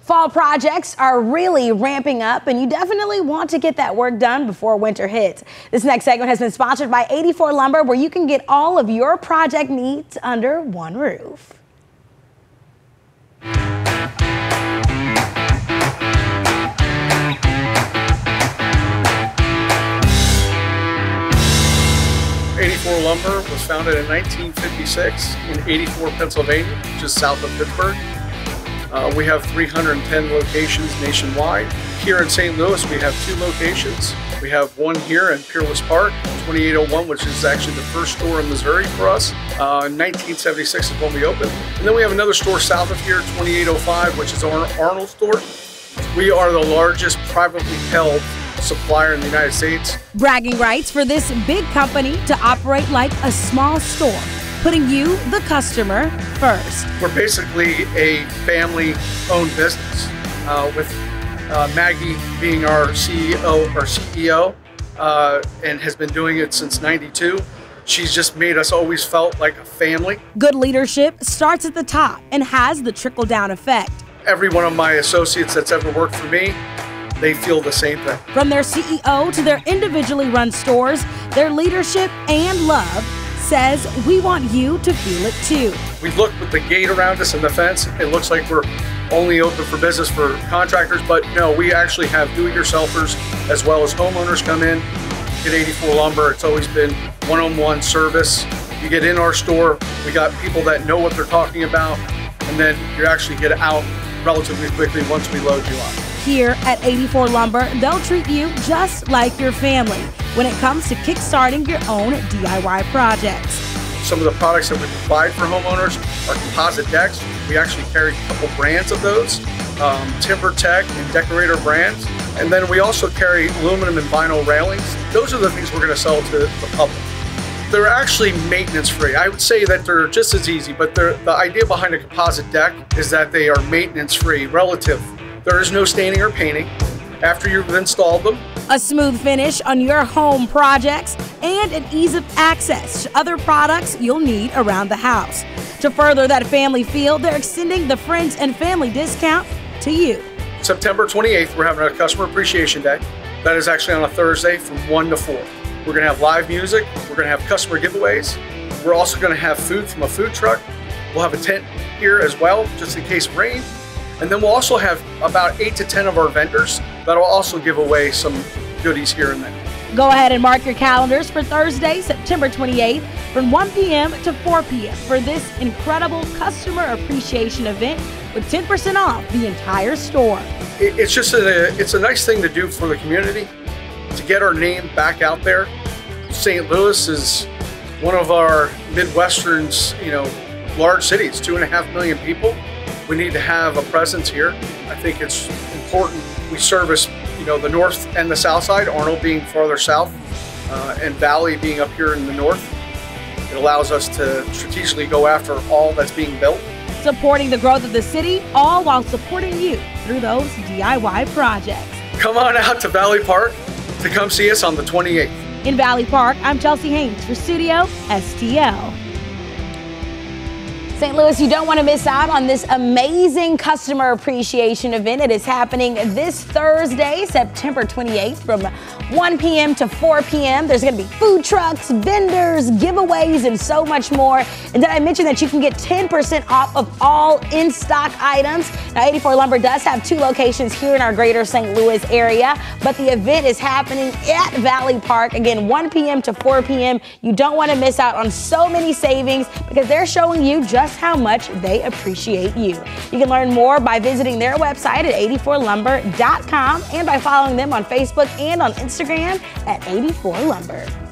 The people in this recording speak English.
Fall projects are really ramping up, and you definitely want to get that work done before winter hits. This next segment has been sponsored by 84 Lumber, where you can get all of your project needs under one roof. Lumber was founded in 1956 in 84, Pennsylvania, just south of Pittsburgh. We have 310 locations nationwide. Here in St. Louis, we have 2 locations. We have one here in Peerless Park, 2801, which is actually the first store in Missouri for us. 1976 is when we opened. And then we have another store south of here, 2805, which is our Arnold store. We are the largest privately held supplier in the United States. Bragging rights for this big company to operate like a small store, putting you, the customer, first. We're basically a family-owned business with Maggie being our CEO and has been doing it since '92. She's just made us always felt like a family. Good leadership starts at the top and has the trickle-down effect. Every one of my associates that's ever worked for me, they feel the same thing. From their CEO to their individually run stores, their leadership and love says we want you to feel it too. We look with the gate around us and the fence, it looks like we're only open for business for contractors, but no, we actually have do-it-yourselfers as well as homeowners come in. At 84 Lumber, it's always been one-on-one service. You get in our store, we got people that know what they're talking about, and then you actually get out relatively quickly once we load you up. Here at 84 Lumber, they'll treat you just like your family when it comes to kickstarting your own DIY projects. Some of the products that we provide for homeowners are composite decks. We actually carry a couple brands of those, TimberTech and Decorator brands. And then we also carry aluminum and vinyl railings. Those are the things we're going to sell to the public. They're actually maintenance free. I would say that they're just as easy, but the idea behind a composite deck is that they are maintenance free, relative. There is no staining or painting after you've installed them. A smooth finish on your home projects and an ease of access to other products you'll need around the house. To further that family feel, they're extending the Friends and Family discount to you. September 28th, we're having a Customer Appreciation Day. That is actually on a Thursday from 1 to 4. We're gonna have live music. We're gonna have customer giveaways. We're also gonna have food from a food truck. We'll have a tent here as well, just in case of rain. And then we'll also have about 8 to 10 of our vendors that'll also give away some goodies here and there. Go ahead and mark your calendars for Thursday, September 28th from 1 p.m. to 4 p.m. for this incredible customer appreciation event with 10% off the entire store. It's just it's a nice thing to do for the community, to get our name back out there. St. Louis is one of our Midwestern's, large cities, 2.5 million people. We need to have a presence here. I think it's important we service, the north and the south side, Arnold being farther south, and Valley being up here in the north. It allows us to strategically go after all that's being built. Supporting the growth of the city, all while supporting you through those DIY projects. Come on out to Valley Park to come see us on the 28th. In Valley Park, I'm Chelsea Haynes for Studio STL. St. Louis, you don't want to miss out on this amazing customer appreciation event. It is happening this Thursday, September 28th from 1 p.m. to 4 p.m. There's going to be food trucks, vendors, giveaways, and so much more. And did I mention that you can get 10% off of all in-stock items? Now, 84 Lumber does have 2 locations here in our greater St. Louis area, but the event is happening at Valley Park. Again, 1 p.m. to 4 p.m. You don't want to miss out on so many savings because they're showing you just how much they appreciate you. You can learn more by visiting their website at 84lumber.com and by following them on Facebook and on Instagram at 84 Lumber.